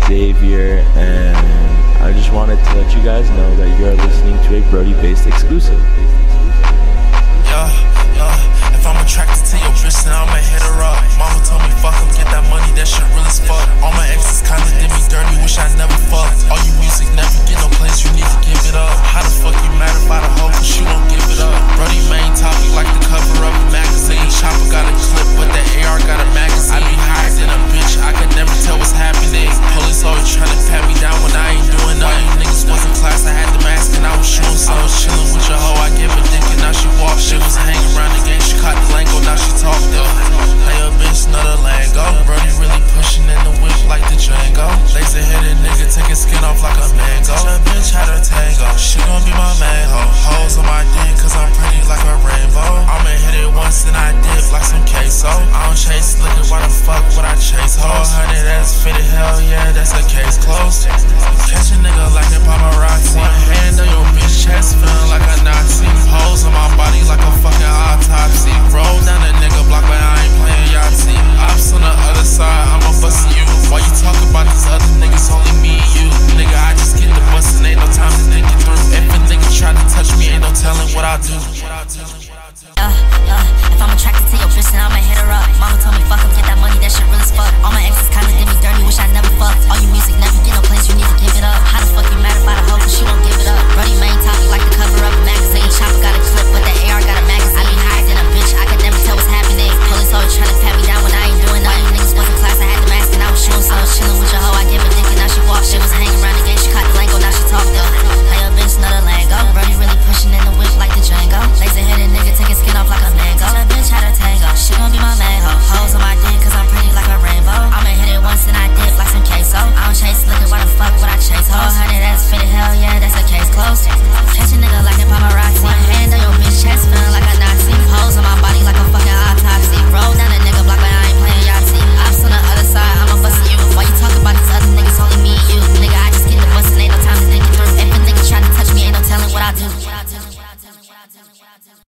Xavier, and I just wanted to let you guys know that you're listening to a Brodiebased exclusive. If I'm attracted to your bitch, then I'ma hit her up. Mama told me fuck him, get that money, that shit real as fuck. All my exes kinda did me dirty, wish I never fucked. All you music never get no place, you need to give it up. How the fuck you mad about a hoe, cause you won't give it up? Brody main topic like the cover of a magazine. Chopper got a clip, but the AR got a magazine. I be higher than a bitch, I could never tell what's happening. Police always tryna pat me down when I ain't doing nothing. You niggas wasn't class, I had the mask and I was shooting. So I was chillin' with your hoe, I give a dick and now she walk. Shit was hanging around the game, she caught the lingo, now she talk though. Hey, a bitch, another Lango. Brody really pushing in the whip like the Django. Laser headed nigga, taking skin off like a mango. Your bitch had her tango, she gon' be my main hoe. Hoes on my dick, cause I'm pretty like a rainbow. I'ma hit it once and I dip like some queso. I don't chase liquor, why the fuck would I chase hoes? 100 ass fitted, hell yeah, that's a case closed.